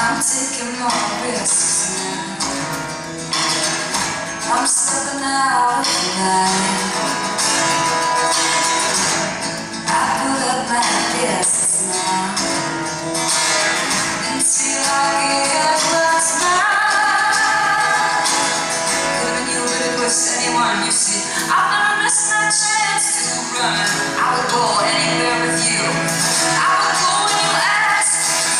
I'm taking more risks now. I'm stepping out of the line. I put up my fists now until I get what's mine. Couldn't you request anyone you see? I've never missed my chance to run. I would go anywhere with you. I would go when you ask.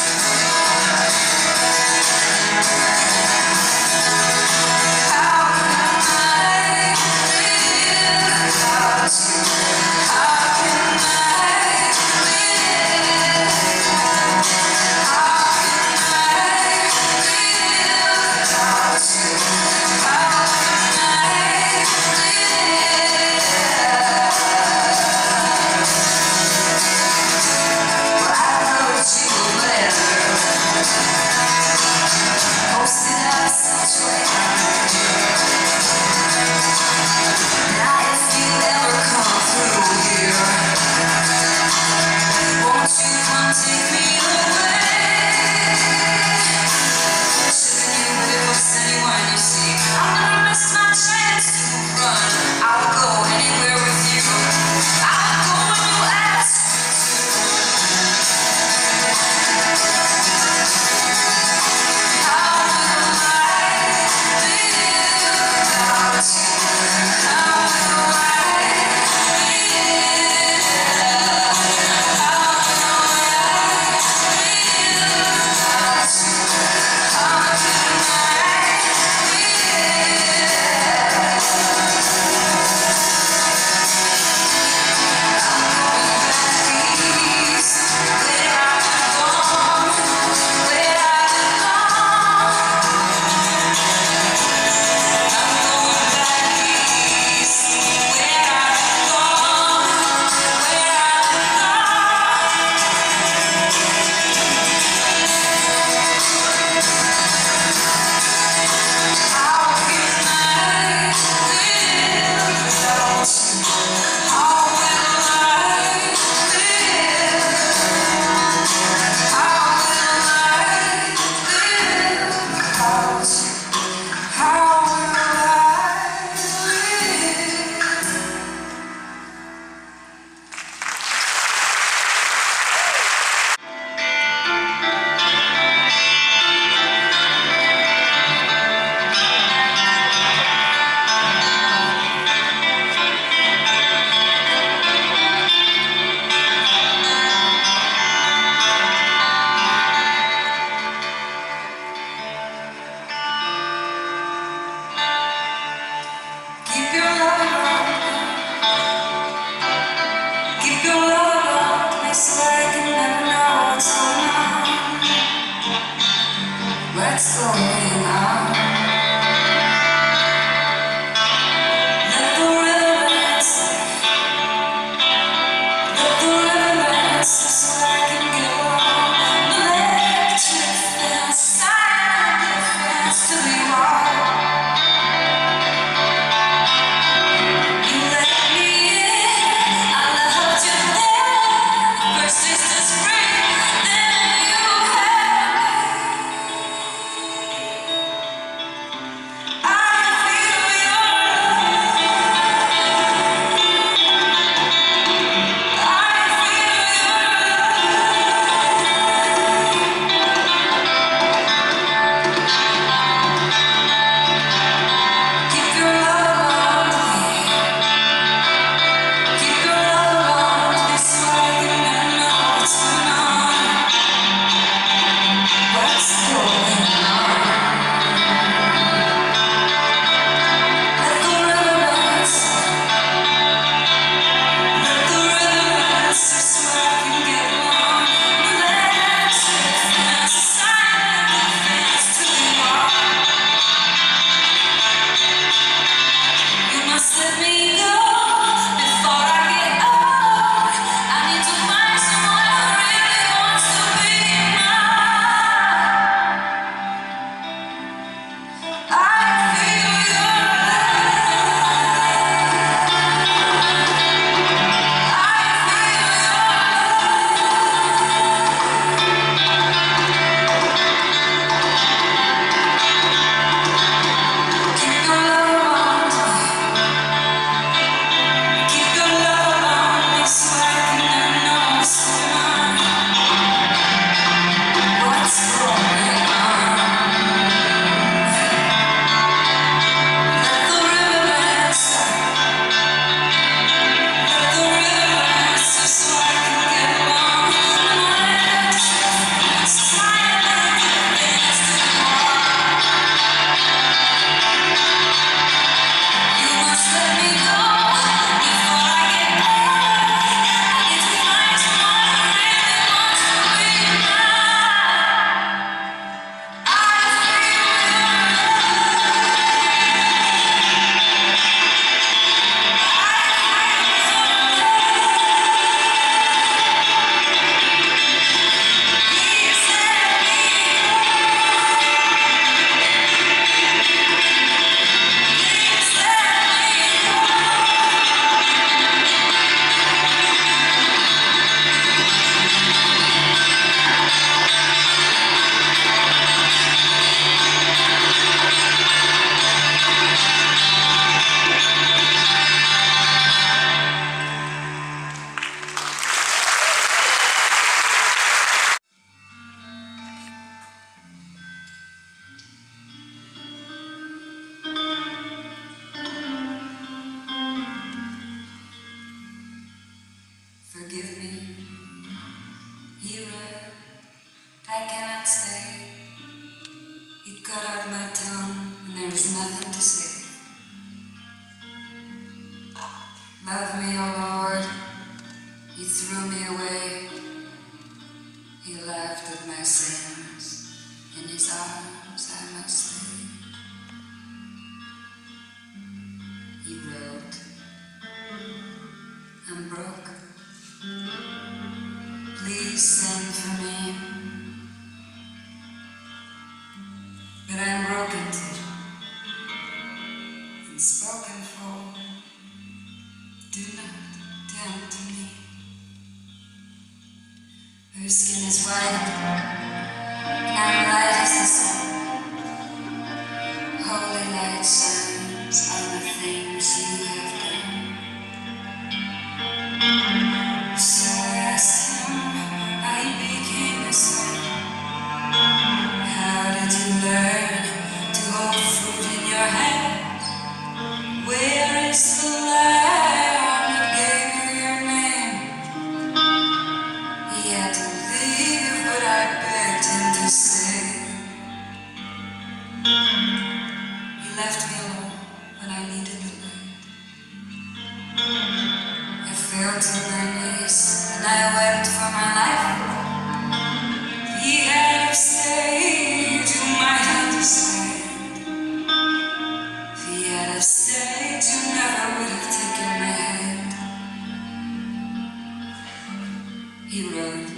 What's going on? Let the river rest so I can get along. Electric fence, silent fence to be walked. You let me in, I loved you then. First taste of spring, then you had me. cut out my tongue, and there is nothing to say. Love me, O Lord, He threw me away. He laughed at my sins, in His arms I must stay. He wrote, I'm broke, please send for me. But I'm broken too, and spoken for. Do not tempt me. Her skin is white, and I'm light as the sun. Holy light shines on the things you have done. So I asked him how he became this way. How did you learn to hold fruit in your hand? Where is the land that gave you your name? He had to leave, but I begged him to stay. He left me alone when I needed the light. I fell to my knees and I wept for my life. He had stayed, you might understand. If he had stayed, you never would have taken my hand. He wrote,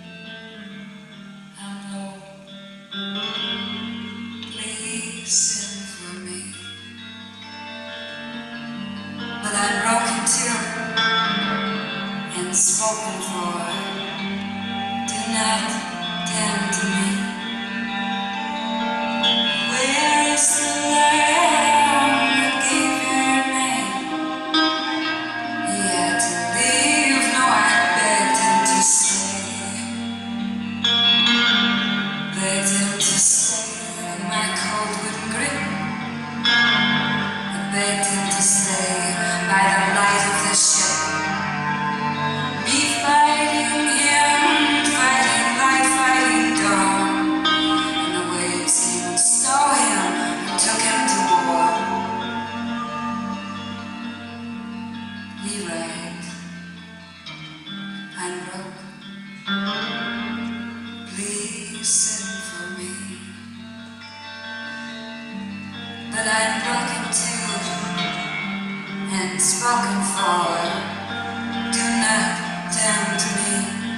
I'm low, please send for me. But I'm broken too, and spoken for. Do not tempt me. Where is the land that gave your name? He had to leave, no, I begged him to stay. Begged him to stay in my cold wooden grip. I begged him to stay by the light of the ship. Me fighting him, fighting light, fighting dawn. And the waves came and stole him and took him to war. He writes, I'm broke, please send for me. But I'm broken too, and spoken for. Do not tempt me.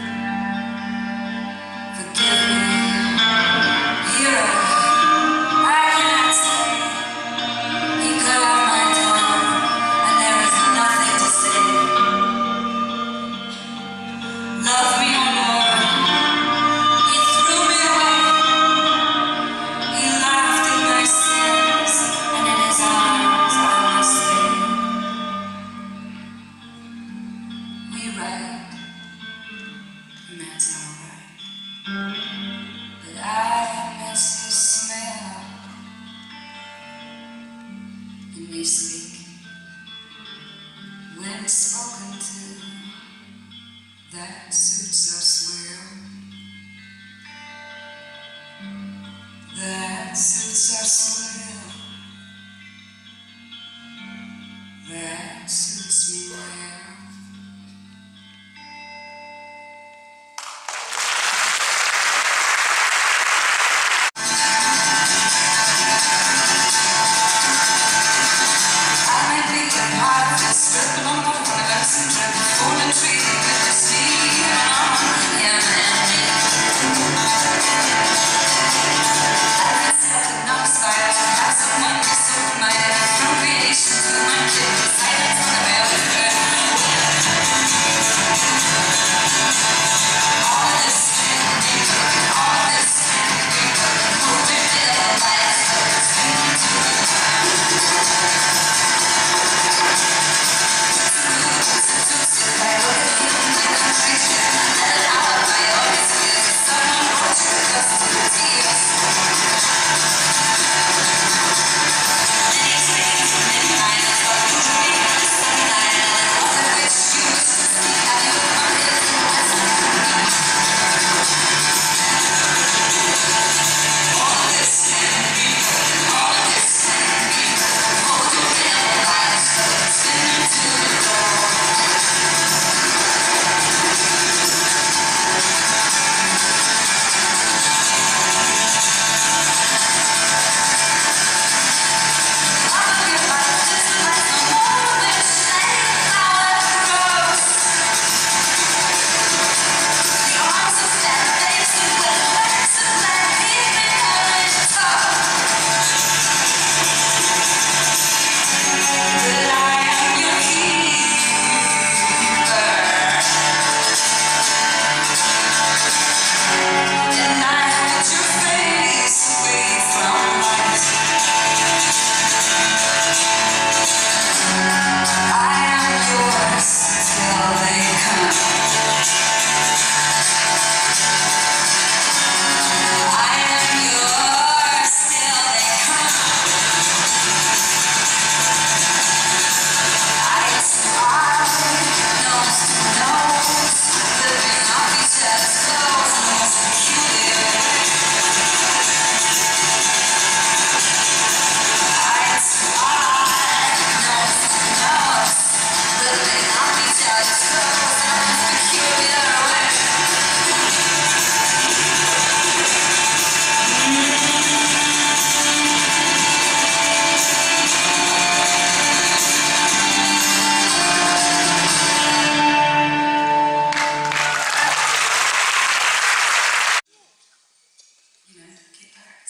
Forgive me, hero, I cannot stay. He cut off my tongue, and there is nothing to say. Love me, O Lord, He threw me away. He laughed at my sins, and in His arms I must stay. We write,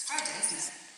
Friday, isn't it?